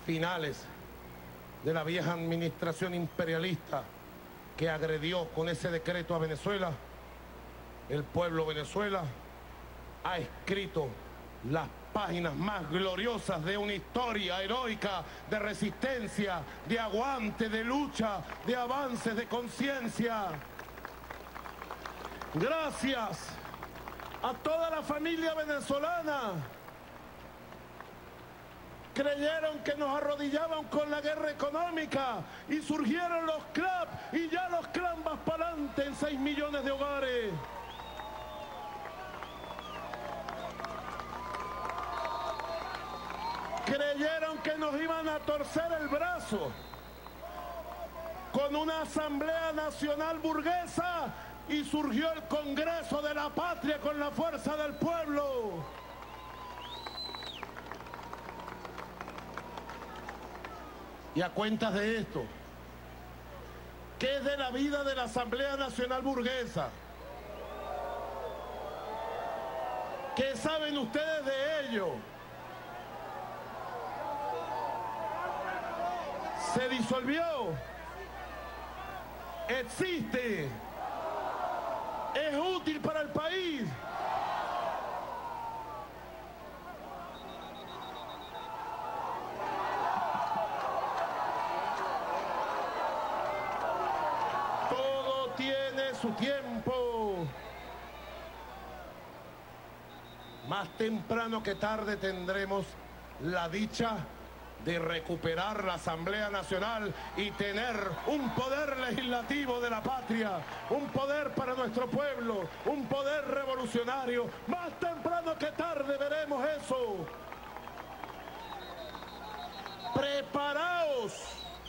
finales de la vieja administración imperialista que agredió con ese decreto a Venezuela, el pueblo Venezuela ha escrito las páginas más gloriosas de una historia heroica de resistencia, de aguante, de lucha, de avances de conciencia. Gracias a toda la familia venezolana. Creyeron que nos arrodillaban con la guerra económica y surgieron los CLAP y ya los CLAP van para adelante en 6 millones de hogares. Creyeron que nos iban a torcer el brazo con una Asamblea Nacional burguesa y surgió el Congreso de la Patria con la fuerza del pueblo. Y a cuentas de esto, ¿qué es de la vida de la Asamblea Nacional Burguesa? ¿Qué saben ustedes de ello? ¿Se disolvió? ¿Existe? ¿Es útil para el país? Todo tiene su tiempo. Más temprano que tarde tendremos la dicha de recuperar la Asamblea Nacional y tener un poder legislativo de la patria, un poder para nuestro pueblo, un poder revolucionario. Más temprano que tarde veremos eso. Preparaos,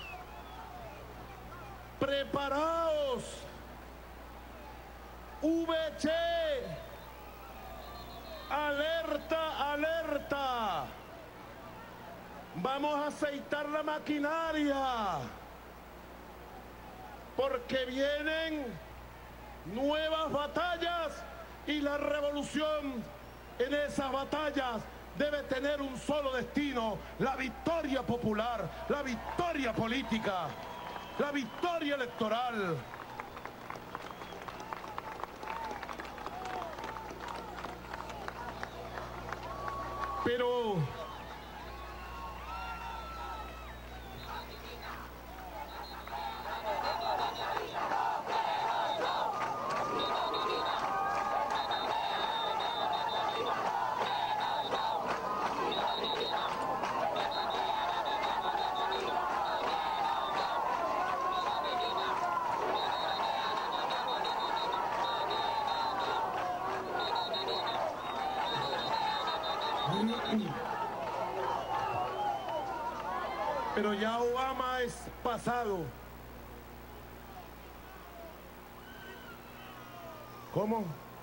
preparaos. VC, alerta, alerta. Vamos a aceitar la maquinaria, porque vienen nuevas batallas y la revolución en esas batallas debe tener un solo destino: la victoria popular, la victoria política, la victoria electoral. Pero ya Obama es pasado. ¿Cómo?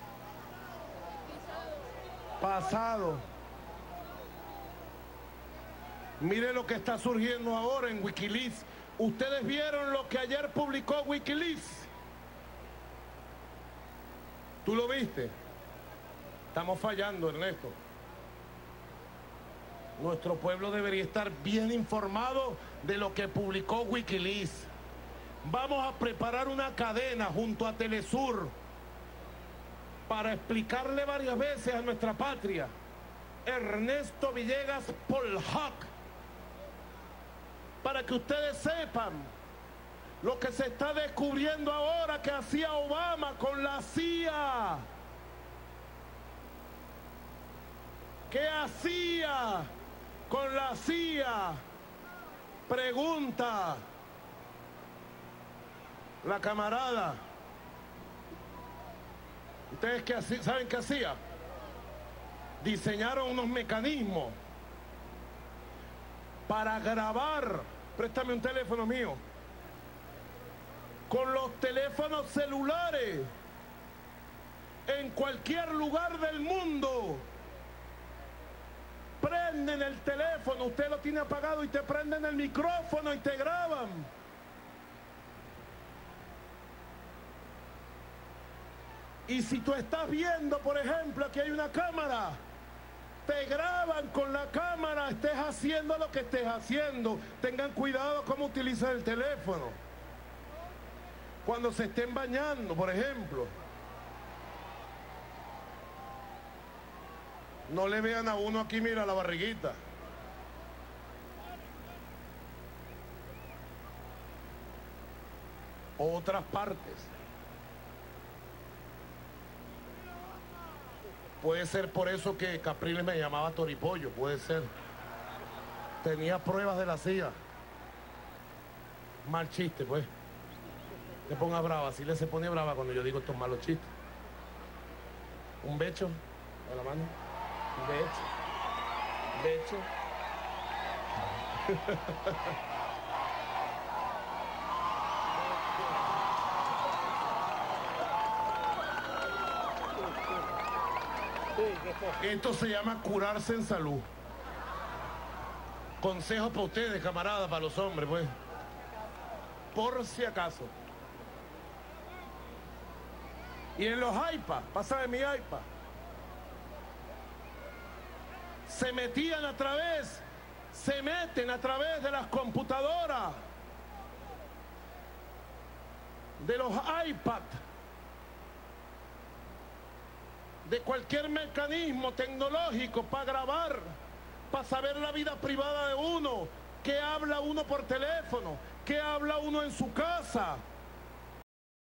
Pasado. Mire lo que está surgiendo ahora en Wikileaks. ¿Ustedes vieron lo que ayer publicó Wikileaks? ¿Tú lo viste? Estamos fallando, Ernesto. Nuestro pueblo debería estar bien informado de lo que publicó Wikileaks. Vamos a preparar una cadena junto a Telesur para explicarle varias veces a nuestra patria, Ernesto Villegas Polhack, para que ustedes sepan lo que se está descubriendo ahora que hacía Obama con la CIA. ¿Qué hacía con la CIA? Pregunta la camarada. ¿Ustedes saben qué hacía? Diseñaron unos mecanismos para grabar. Préstame un teléfono mío. Con los teléfonos celulares en cualquier lugar del mundo. Prenden el teléfono, usted lo tiene apagado y te prenden el micrófono y te graban. Y si tú estás viendo, por ejemplo, que hay una cámara te graban con la cámara, estés haciendo lo que estés haciendo. Tengan cuidado cómo utilizan el teléfono. Cuando se estén bañando, por ejemplo. No le vean a uno aquí, mira, la barriguita. Otras partes. Puede ser por eso que Capriles me llamaba Toripollo, puede ser. Tenía pruebas de la CIA. Mal chiste, pues. Le ponga brava, así le se pone brava cuando yo digo estos malos chistes. Un becho a la mano. Un becho. Esto se llama curarse en salud. Consejos para ustedes, camaradas, para los hombres, pues. Por si acaso. Y en los iPads, pásame mi iPad. Se meten a través de las computadoras, de los iPads, de cualquier mecanismo tecnológico para grabar, para saber la vida privada de uno, qué habla uno por teléfono, qué habla uno en su casa.